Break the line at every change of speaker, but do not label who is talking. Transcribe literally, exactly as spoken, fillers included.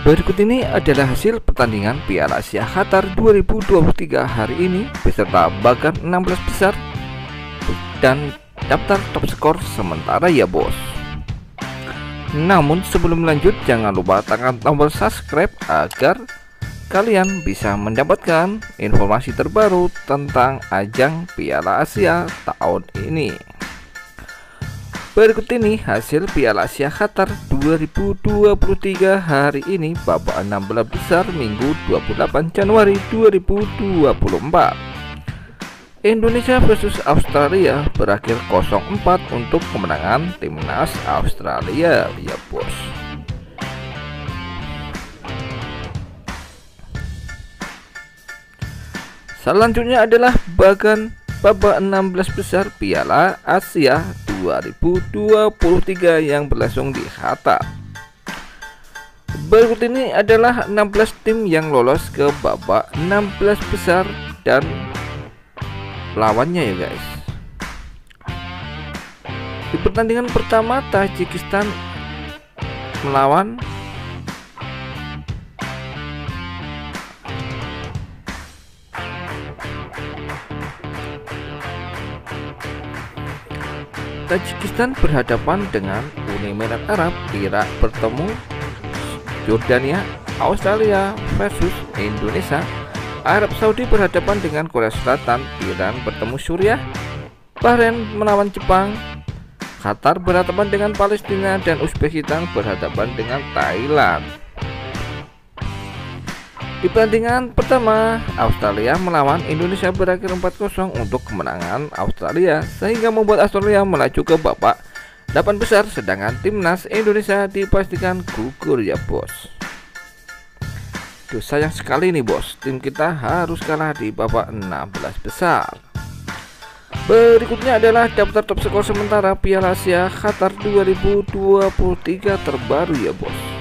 Berikut ini adalah hasil pertandingan Piala Asia Qatar dua ribu dua puluh tiga hari ini beserta bagan enam belas besar dan daftar top skor sementara ya bos. Namun sebelum lanjut, jangan lupa tekan tombol subscribe agar kalian bisa mendapatkan informasi terbaru tentang ajang Piala Asia tahun ini. Berikut ini hasil Piala Asia Qatar dua ribu dua puluh tiga hari ini babak enam belas besar Minggu dua puluh delapan Januari dua ribu dua puluh empat. Indonesia versus Australia berakhir nol empat untuk kemenangan timnas Australia ya bos. Selanjutnya adalah bagan babak enam belas besar Piala Asia dua ribu dua puluh tiga yang berlangsung di Qatar. Berikut ini adalah enam belas tim yang lolos ke babak enam belas besar dan lawannya ya guys. Di pertandingan pertama, Tajikistan melawan Tajikistan berhadapan dengan Uni Emirat Arab. Irak bertemu Jordania. Australia versus Indonesia. Arab Saudi berhadapan dengan Korea Selatan. Iran bertemu Suriah. Bahrain melawan Jepang. Qatar berhadapan dengan Palestina dan Uzbekistan berhadapan dengan Thailand. Di pertandingan pertama, Australia melawan Indonesia berakhir empat kosong untuk kemenangan Australia, sehingga membuat Australia melaju ke babak delapan besar, sedangkan timnas Indonesia dipastikan gugur ya bos. Duh, sayang sekali nih bos, tim kita harus kalah di babak enam belas besar. Berikutnya adalah daftar top skor sementara Piala Asia Qatar dua ribu dua puluh tiga terbaru ya bos.